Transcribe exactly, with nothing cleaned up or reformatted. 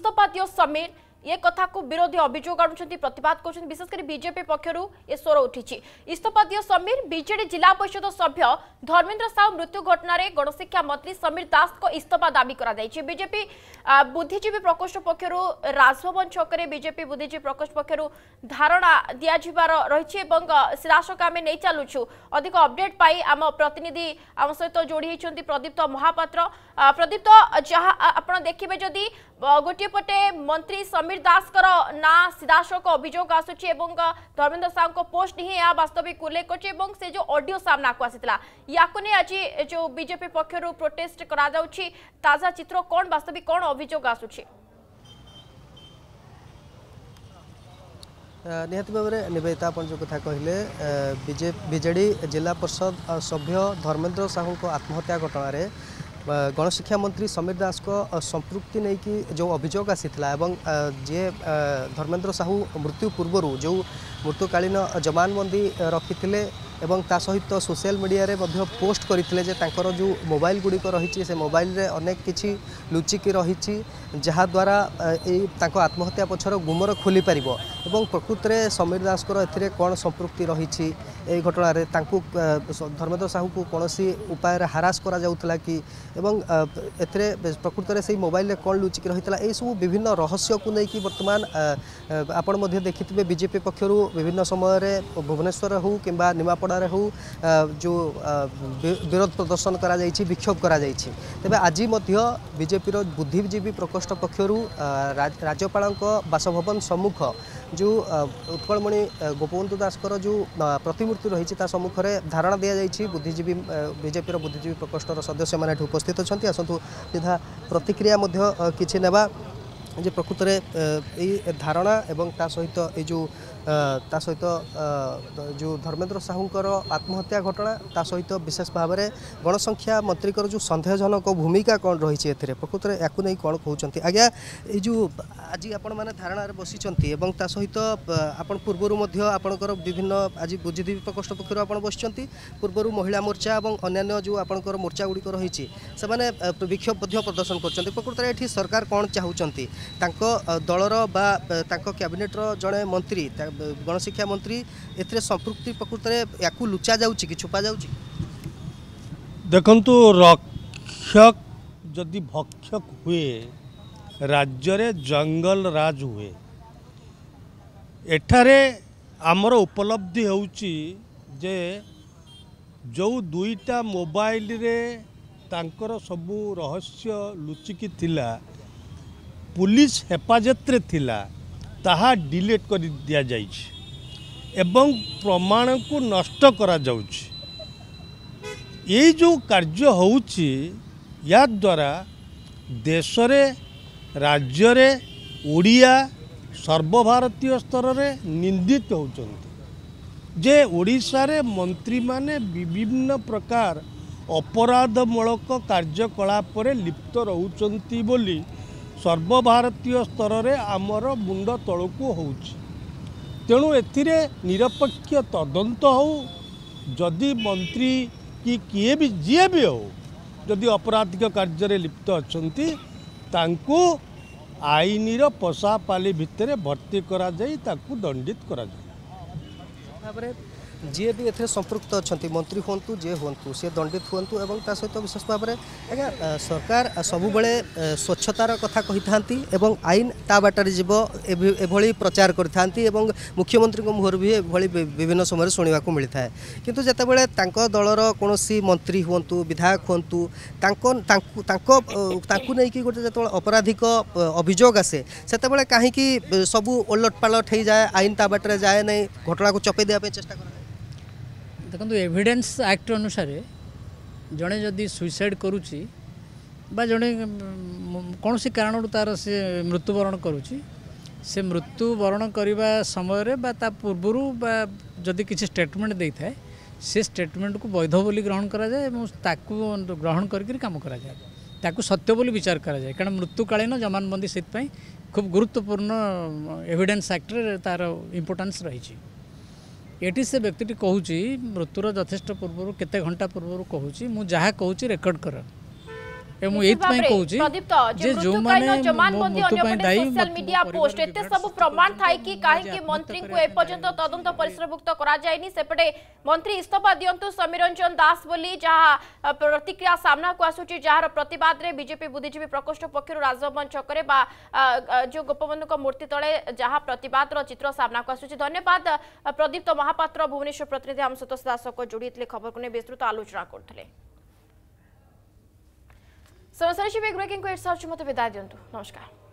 इस्तीफा दियो समीर ये कथा को विरोधी अभियोग आनुछंती प्रतिवाद कर विशेषकर बीजेपी पक्षर ए स्वर उठी इस्तीफा दियो समीर बीजेडी जिला परिषद सभ्य धर्मेन्द्र साहू मृत्यु घटना गणशिक्षा मंत्री समीर दास को इस्तीफा दाबी करा बीजेपी बुद्धिजीवी प्रकोष्ठ पक्षर राजभवन छकरे बीजेपी बुद्धिजीवी प्रकोष्ठ पक्षर धारणा दियाजिबार रही सीधासख आम नहीं चलुछु अधिक अपडेट पाई आम प्रतिनिधि आम सहित जोड़ी होती प्रदीप्त महापात्र प्रदीप्त जहाँ आप देखिए जदि गोटे पटे मंत्री समीर दास ना सीधासख अभियोग आसूची धर्मेन्द्र साहू को पोस्ट ही वास्तविक उल्लेख कर से जो ऑडियो सामना को आसीला याकु ने आज जो बीजेपी पक्षर प्रोटेस्ट करा जाउची ताजा चित्र कौन वास्तविक कौन अभियोग आसूची निहत भाव में निवेदिता आप जो कथा कहले बीजेडी जिला परिषद सभ्य धर्मेन्द्र साहू को आत्महत्या घटना गणशिक्षा मंत्री समीर दास को संपृक्ति नहीं कि जो अभियोग आसीला एवं जे धर्मेन्द्र साहू मृत्यु पूर्व जो मृत्युकालीन जमानबंदी रखी एवं ता सहित सोशल मीडिया रे मध्य पोस्ट करते जे तांकर जो मोबाइल गुड़िक रही से मोबाइल रे अनेक किछि लुचिकी रही जहाद्वारा तांको आत्महत्या पछर गुमर खोली पारिबो एवं प्रकृत में समीर दास एथिरे कौन संपृक्ति रही ए घटना रे तांको धर्मेन्द्र साहू को कौन उपाय हारास करा जाउतला कि एवं एथिरे प्रकृत में से मोबाइल रे कौन लुचिकी रही ए सब विभिन्न रहस्य को लेकिन वर्तमान आपण मध्ये देखिथिबे बीजेपी पक्षर विभिन्न समय भुवनेश्वर हो किंबा निमापड़ारे हो जो विरोध प्रदर्शन करा जाइछि विक्षोभ करा जाइछि तेबे आज मध्य बीजेपी रो बुद्धिजीवी प्रकोष्ठ पक्षर राज्यपाल बासभवन सम्मुख जो उत्कलमणि गोपबंधु दास जो प्रतिमूर्ति रही सम्मुख में धारणा दि जाइछि बुद्धिजीवी बीजेपी रो बुद्धिजीवी प्रकोष्ठ सदस्य मैंने उपस्थित अच्छा आसतु सीधा प्रतिक्रिया किछि नेबा जे प्रकृत में धारणा एवं ता सहित ये जो ता सहित जो धर्मेन्द्र साहूंकर आत्महत्या घटना ता सहित विशेष भाव में गणसंख्या मंत्री जो सन्देहजनक भूमिका कौन रही है प्रकृत में या नहीं कौन कहते आज्ञा ये जो आज आपण मैंने धारणा बसी ता सहित आपण पूर्वर आपणकर विभिन्न आज बुद्धिजीवी प्रकोष्ठ पक्षर आप बस पूर्वर महिला मोर्चा और अन्य जो आपणकर मोर्चा गुड़िक रही से विक्षोभ प्रदर्शन कर प्रकृत में ये सरकार कौन चाहते दलर बा कैबिनेटर जड़े मंत्री गणशिक्षा मंत्री एथिरे संपृक्ति प्रकृत में या लुचा जाउची कि छुपा जाउची देखंतु रक्षक जदि भक्षक हुए राज्य रे जंगल राज हुए एठारे आमर उपलब्धि होउची जे जो दुईटा मोबाइल रे तांकर सबू रहस्य लुचिकी थिला पुलिस हेफाजत रे थिला ताहा डिलीट कर दिया जाइछि एवं प्रमाण को नष्ट करा जाउछि ये जो कार्य होउछि या द्वारा देश रे राज्य रे ओडिया सर्वभारतीय स्तर रे निंदित होउछन्ति जे ओडिशा रे मंत्री माने विभिन्न प्रकार अपराधमूलक कार्यकलाप रे लिप्त रहउछन्ति बोली सर्वभारतीय स्तर में आमर मुंड तलू हो तेणु एथिरे निरपेक्ष तदंत हो जदि मंत्री कि किए भी जी भी हो जदि अपराधिक कार्य लिप्त अच्छी तांको आईनर पशापाली भितर भर्ती करा जाई ताकू दंडित करा जाए जी भी ए संपृक्त अच्छा मंत्री हूँ जे हूँ सी दंडित हूँ और ता सहित विशेष भाव में आज्ञा सरकार सबुबले स्वच्छतार कथा कही था आईन ता बाटर जीव एभली प्रचार करते मुख्यमंत्री मुहर भी एभली विभिन्न समय शुणा मिलता है किंतु जितेबाला दलर कौन मंत्री हूँ विधायक हूँ नहीं कि गोटे जो अपराधिक अभियोग आसे से कहीं सबू ओलट पालट हो जाए आईन ता बाटर जाए नहीं घटना को चपे देवाई चेष्टा कर देखो एविडेंस एक्ट अनुसार जड़े जदि सुइसाइड करुच्ची जड़े कौन सी कारण तार से मृत्युवरण करुच्ची से मृत्युवरण करने समय ता पूर्वर जदि किसी स्टेटमेंट दे था से स्टेटमेंट को वैध बोली ग्रहण करा जाए और ग्रहण करके काम करा जाए ताकू सत्य बोली विचार करा जाए कारण मृत्युकालीन जमानबंदी से खूब गुरुत्वपूर्ण एविडेंस एक्ट तार इम्पोर्टेंस रही एटी से व्यक्ति कहूँ मृत्युर यथेष्ट पूर्व केते घंटा पूर्व कहूँ मुझे जहाँ कहूँ रेकर्ड कर ए मु एत पई कहू छी प्रदीप्त जे मृत्युकालीन जमानबंदी अन्यपटे सोशल मीडिया पोस्ट एते सब प्रमाण थाई कि काहे कि मंत्री को ए पर्यंत तदंत परिसरभुक्त करा जायनी सेपटे मंत्री इस्तीफा दियंतु समीर रंजन दास बोली जहा प्रतिक्रिया सामना को आसुची जहार प्रतिवाद रे बीजेपी बुद्धिजीवी प्रकोष्ठ पक्षरु राजभवन छकरे बा जो गोपबंधु को मूर्ति तले जहा प्रतिवाद रो चित्र सामना को आसुची। धन्यवाद प्रदीप्त महापात्र भुवनेश्वर प्रतिनिधि हम सतोष दास को जोड़ीतले खबर को ने विस्तृत आलोचना करथले। समस्या ब्रेकिंग को मत विदाय दिंतु। नमस्कार।